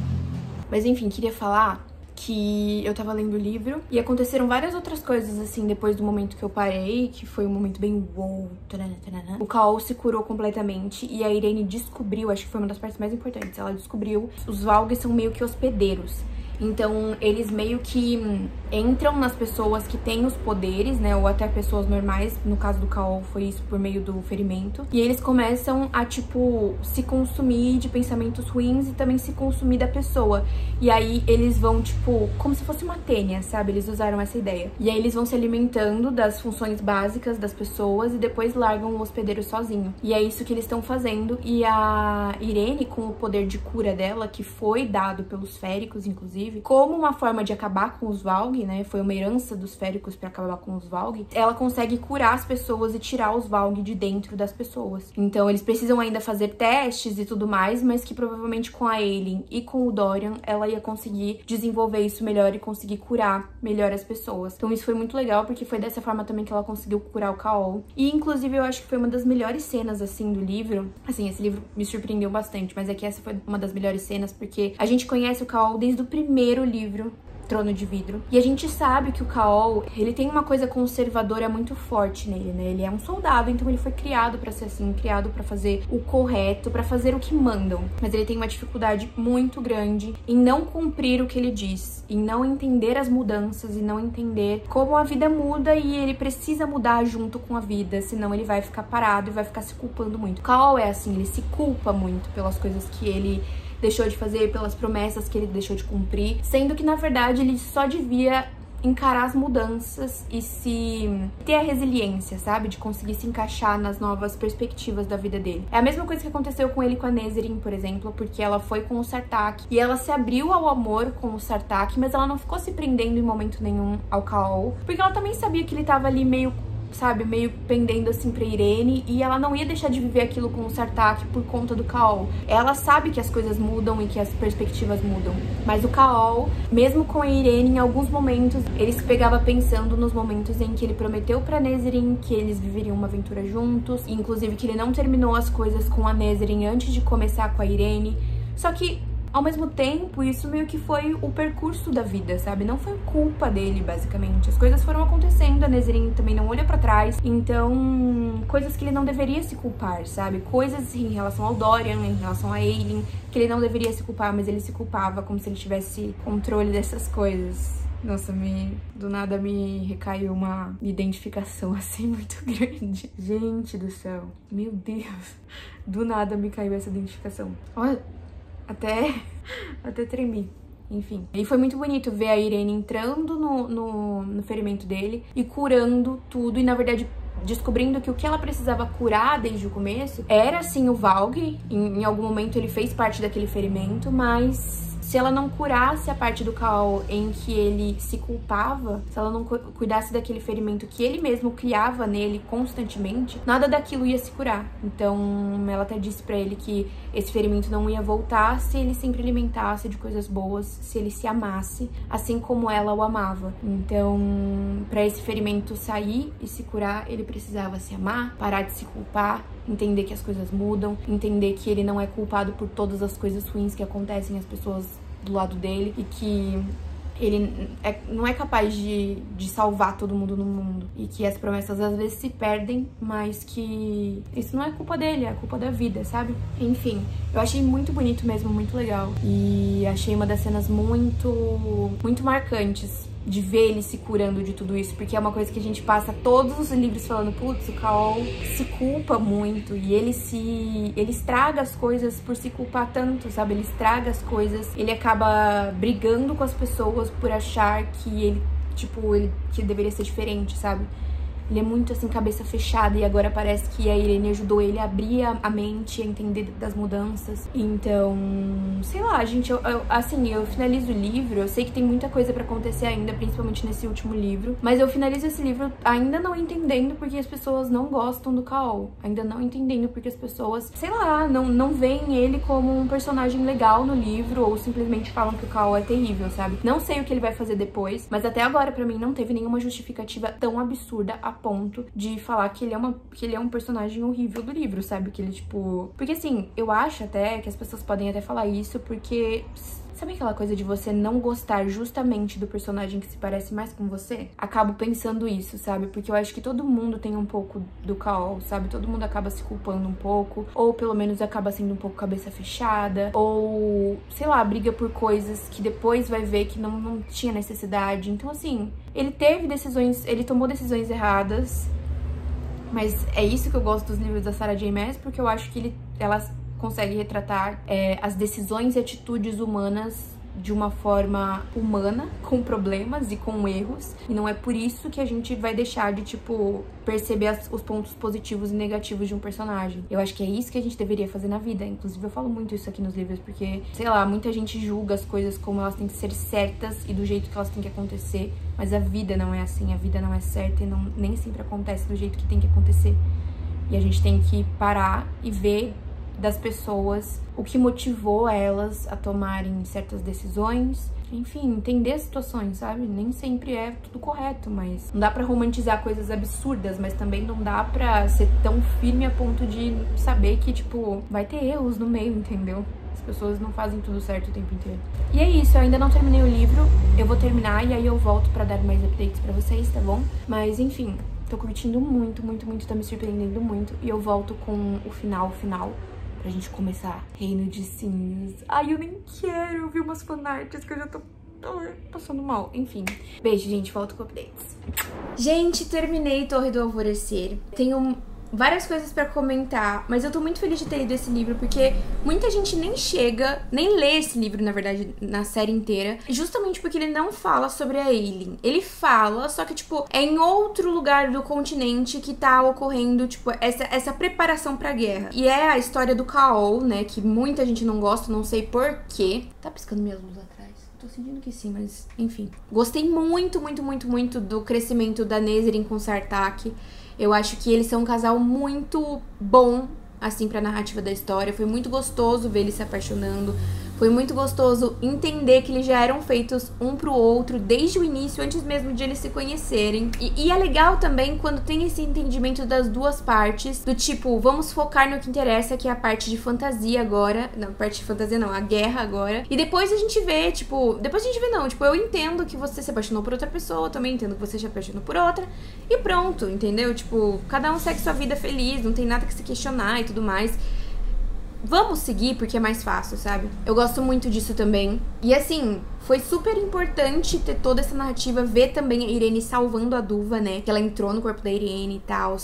Mas enfim, queria falar que eu tava lendo o livro e aconteceram várias outras coisas, assim, depois do momento que eu parei, que foi um momento bem wow. Tarana, tarana. O Chaol se curou completamente e a Irene descobriu, acho que foi uma das partes mais importantes, ela descobriu os Valg são meio que hospedeiros. Então, eles meio que entram nas pessoas que têm os poderes, né? Ou até pessoas normais. No caso do Chaol, foi isso por meio do ferimento. E eles começam a, tipo, se consumir de pensamentos ruins e também se consumir da pessoa. E aí, eles vão, tipo, como se fosse uma tênia, sabe? Eles usaram essa ideia. E aí, eles vão se alimentando das funções básicas das pessoas e depois largam o hospedeiro sozinho. E é isso que eles estão fazendo. E a Irene, com o poder de cura dela, que foi dado pelos féricos, inclusive, como uma forma de acabar com os Valg, né? Foi uma herança dos féricos pra acabar com os Valg. Ela consegue curar as pessoas e tirar os Valg de dentro das pessoas. Então, eles precisam ainda fazer testes e tudo mais, mas que provavelmente com a Aylin e com o Dorian, ela ia conseguir desenvolver isso melhor e conseguir curar melhor as pessoas. Então, isso foi muito legal, porque foi dessa forma também que ela conseguiu curar o Chaol. E, inclusive, eu acho que foi uma das melhores cenas, assim, do livro. Assim, esse livro me surpreendeu bastante, mas é que essa foi uma das melhores cenas, porque a gente conhece o Chaol desde o primeiro primeiro livro, Trono de Vidro. E a gente sabe que o Chaol, ele tem uma coisa conservadora muito forte nele, né? Ele é um soldado, então ele foi criado pra ser assim, criado pra fazer o correto, pra fazer o que mandam. Mas ele tem uma dificuldade muito grande em não cumprir o que ele diz, em não entender as mudanças e não entender como a vida muda e ele precisa mudar junto com a vida, senão ele vai ficar parado e vai ficar se culpando muito. O Chaol é assim, ele se culpa muito pelas coisas que ele deixou de fazer, pelas promessas que ele deixou de cumprir, sendo que, na verdade, ele só devia encarar as mudanças e se ter a resiliência, sabe? De conseguir se encaixar nas novas perspectivas da vida dele. É a mesma coisa que aconteceu com ele com a Nesrine, por exemplo, porque ela foi com o Sartaq e ela se abriu ao amor com o Sartaq, mas ela não ficou se prendendo em momento nenhum ao Chaol, porque ela também sabia que ele tava ali meio, sabe, meio pendendo assim pra Irene, e ela não ia deixar de viver aquilo com o Sartaq por conta do Chaol. Ela sabe que as coisas mudam e que as perspectivas mudam, mas o Chaol, mesmo com a Irene, em alguns momentos, ele se pegava pensando nos momentos em que ele prometeu pra Nesrine que eles viveriam uma aventura juntos, inclusive que ele não terminou as coisas com a Nesrine antes de começar com a Irene. Só que ao mesmo tempo, isso meio que foi o percurso da vida, sabe? Não foi culpa dele, basicamente. As coisas foram acontecendo, a Nesrine também não olha pra trás. Então, coisas que ele não deveria se culpar, sabe? Coisas em relação ao Dorian, em relação a Aylin, que ele não deveria se culpar, mas ele se culpava como se ele tivesse controle dessas coisas. Nossa, me, do nada me recaiu uma identificação assim muito grande. Gente do céu, meu Deus. Do nada me caiu essa identificação. Olha, até, até tremi. Enfim. E foi muito bonito ver a Irene entrando no, no, no ferimento dele e curando tudo. E, na verdade, descobrindo que o que ela precisava curar desde o começo era, sim, o Valg. Em, em algum momento ele fez parte daquele ferimento, mas se ela não curasse a parte do Chaol em que ele se culpava, se ela não cu cuidasse daquele ferimento que ele mesmo criava nele constantemente, nada daquilo ia se curar. Então, ela até disse pra ele que esse ferimento não ia voltar se ele sempre alimentasse de coisas boas, se ele se amasse, assim como ela o amava. Então, pra esse ferimento sair e se curar, ele precisava se amar, parar de se culpar, entender que as coisas mudam, entender que ele não é culpado por todas as coisas ruins que acontecem às pessoas do lado dele e que ele é, não é capaz de, de salvar todo mundo no mundo e que as promessas às vezes se perdem, mas que isso não é culpa dele, é culpa da vida, sabe? Enfim, eu achei muito bonito mesmo, muito legal, e achei uma das cenas muito, muito marcantes de ver ele se curando de tudo isso, porque é uma coisa que a gente passa todos os livros falando, putz, o Chaol se culpa muito e ele se... ele estraga as coisas por se culpar tanto, sabe? Ele estraga as coisas, ele acaba brigando com as pessoas por achar que ele, tipo, ele que deveria ser diferente, sabe? Ele é muito, assim, cabeça fechada, e agora parece que a Irene ajudou ele a abrir a, a mente, a entender das mudanças. Então, sei lá, gente, eu, eu, assim, eu finalizo o livro, eu sei que tem muita coisa pra acontecer ainda, principalmente nesse último livro, mas eu finalizo esse livro ainda não entendendo porque as pessoas não gostam do Chaol, ainda não entendendo porque as pessoas, sei lá, não, não veem ele como um personagem legal no livro, ou simplesmente falam que o Chaol é terrível, sabe? Não sei o que ele vai fazer depois, mas até agora, pra mim, não teve nenhuma justificativa tão absurda a ponto de falar que ele é uma que ele é um personagem horrível do livro, sabe? Que ele, tipo... Porque, assim, eu acho até que as pessoas podem até falar isso porque... Sabe aquela coisa de você não gostar justamente do personagem que se parece mais com você? Acabo pensando isso, sabe? Porque eu acho que todo mundo tem um pouco do Chaol, sabe? Todo mundo acaba se culpando um pouco, ou pelo menos acaba sendo um pouco cabeça fechada, ou, sei lá, briga por coisas que depois vai ver que não, não tinha necessidade. Então, assim, ele teve decisões, ele tomou decisões erradas, mas é isso que eu gosto dos livros da Sarah J. Maas, porque eu acho que ele, elas consegue retratar é, as decisões e atitudes humanas de uma forma humana, com problemas e com erros, e não é por isso que a gente vai deixar de, tipo, perceber as, os pontos positivos e negativos de um personagem. Eu acho que é isso que a gente deveria fazer na vida. Inclusive, eu falo muito isso aqui nos livros, porque, sei lá, muita gente julga as coisas como elas têm que ser certas e do jeito que elas têm que acontecer, mas a vida não é assim, a vida não é certa e não, nem sempre acontece do jeito que tem que acontecer. E a gente tem que parar e ver das pessoas, o que motivou elas a tomarem certas decisões, enfim, entender as situações, sabe? Nem sempre é tudo correto, mas não dá pra romantizar coisas absurdas, mas também não dá pra ser tão firme a ponto de saber que, tipo, vai ter erros no meio, entendeu? As pessoas não fazem tudo certo o tempo inteiro. E é isso, eu ainda não terminei o livro, eu vou terminar e aí eu volto pra dar mais updates pra vocês, tá bom? Mas, enfim, tô curtindo muito, muito, muito, tá me surpreendendo muito, e eu volto com o final, final, pra gente começar Reino de Cinzas. Ai, eu nem quero ver umas fanarts que eu já tô passando mal. Enfim, beijo, gente. Volto com updates. Gente, terminei Torre do Alvorecer. Tenho várias coisas pra comentar, mas eu tô muito feliz de ter lido esse livro, porque muita gente nem chega, nem lê esse livro, na verdade, na série inteira, justamente porque ele não fala sobre a Ailyn. Ele fala, só que, tipo, é em outro lugar do continente que tá ocorrendo, tipo, essa, essa preparação pra guerra. E é a história do Chaol, né, que muita gente não gosta, não sei porquê. Tá piscando minhas luzes atrás? Tô sentindo que sim, mas enfim. Gostei muito, muito, muito, muito do crescimento da Nesryn com Sartaq. Eu acho que eles são um casal muito bom, assim, pra narrativa da história. Foi muito gostoso ver eles se apaixonando. Foi muito gostoso entender que eles já eram feitos um pro outro desde o início, antes mesmo de eles se conhecerem. E, e é legal também quando tem esse entendimento das duas partes, do tipo, vamos focar no que interessa, que é a parte de fantasia agora. Não, parte de fantasia não, a guerra agora. E depois a gente vê, tipo, depois a gente vê não, tipo, eu entendo que você se apaixonou por outra pessoa, eu também entendo que você se apaixonou por outra. E pronto, entendeu? Tipo, cada um segue sua vida feliz, não tem nada que se questionar e tudo mais. Vamos seguir porque é mais fácil, sabe? Eu gosto muito disso também. E assim, foi super importante ter toda essa narrativa, ver também a Irene salvando a Duva, né? Que ela entrou no corpo da Irene e tal.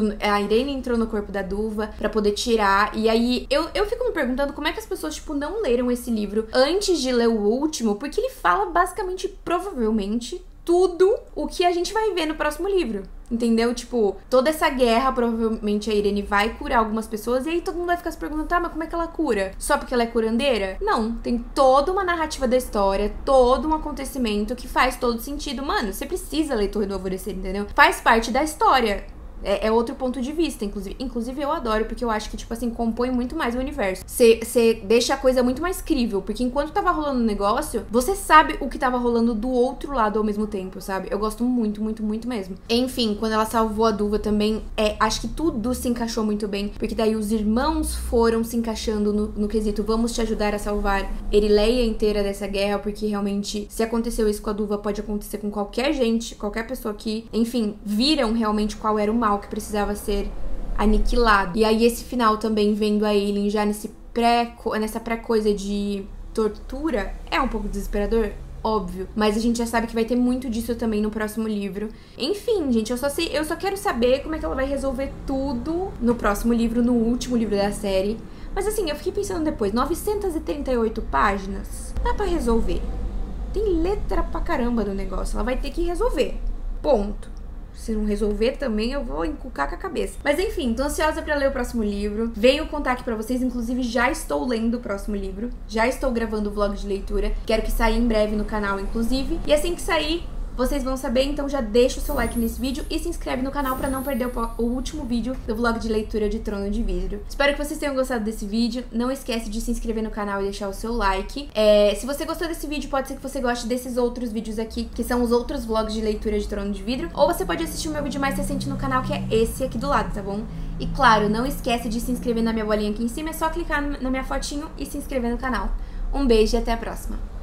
A Irene entrou no corpo da Duva pra poder tirar. E aí, eu, eu fico me perguntando como é que as pessoas, tipo, não leram esse livro antes de ler o último. Porque ele fala basicamente, provavelmente, tudo o que a gente vai ver no próximo livro. Entendeu? Tipo, toda essa guerra, provavelmente a Irene vai curar algumas pessoas. E aí todo mundo vai ficar se perguntando, tá, mas como é que ela cura? Só porque ela é curandeira? Não, tem toda uma narrativa da história, todo um acontecimento que faz todo sentido. Mano, você precisa ler Torre do Alvorecer, entendeu? Faz parte da história. É, é outro ponto de vista, inclusive. Inclusive, eu adoro, porque eu acho que, tipo assim, compõe muito mais o universo. Você deixa a coisa muito mais crível, porque enquanto tava rolando o negócio, você sabe o que tava rolando do outro lado ao mesmo tempo, sabe? Eu gosto muito, muito, muito mesmo. Enfim, quando ela salvou a Duva também, é, acho que tudo se encaixou muito bem, porque daí os irmãos foram se encaixando no, no quesito, vamos te ajudar a salvar Erileia inteira dessa guerra, porque realmente, se aconteceu isso com a Duva, pode acontecer com qualquer gente, qualquer pessoa aqui. Enfim, viram realmente qual era o mal que precisava ser aniquilado. E aí esse final também, vendo a Ailyn já nesse pré, nessa pré-coisa de tortura, é um pouco desesperador, óbvio. Mas a gente já sabe que vai ter muito disso também no próximo livro. Enfim, gente, eu só sei, eu só quero saber como é que ela vai resolver tudo no próximo livro, no último livro da série. Mas assim, eu fiquei pensando depois, novecentas e trinta e oito páginas, dá pra resolver. Tem letra pra caramba no negócio, ela vai ter que resolver. Ponto. Se não resolver também, eu vou encucar com a cabeça. Mas enfim, tô ansiosa pra ler o próximo livro. Venho contar aqui pra vocês, inclusive já estou lendo o próximo livro. Já estou gravando o vlog de leitura. Quero que saia em breve no canal, inclusive. E assim que sair, vocês vão saber, então já deixa o seu like nesse vídeo e se inscreve no canal pra não perder o, o último vídeo do vlog de leitura de Trono de Vidro. Espero que vocês tenham gostado desse vídeo. Não esquece de se inscrever no canal e deixar o seu like. É, se você gostou desse vídeo, pode ser que você goste desses outros vídeos aqui, que são os outros vlogs de leitura de Trono de Vidro. Ou você pode assistir o meu vídeo mais recente no canal, que é esse aqui do lado, tá bom? E claro, não esquece de se inscrever na minha bolinha aqui em cima. É só clicar na minha fotinho e se inscrever no canal. Um beijo e até a próxima!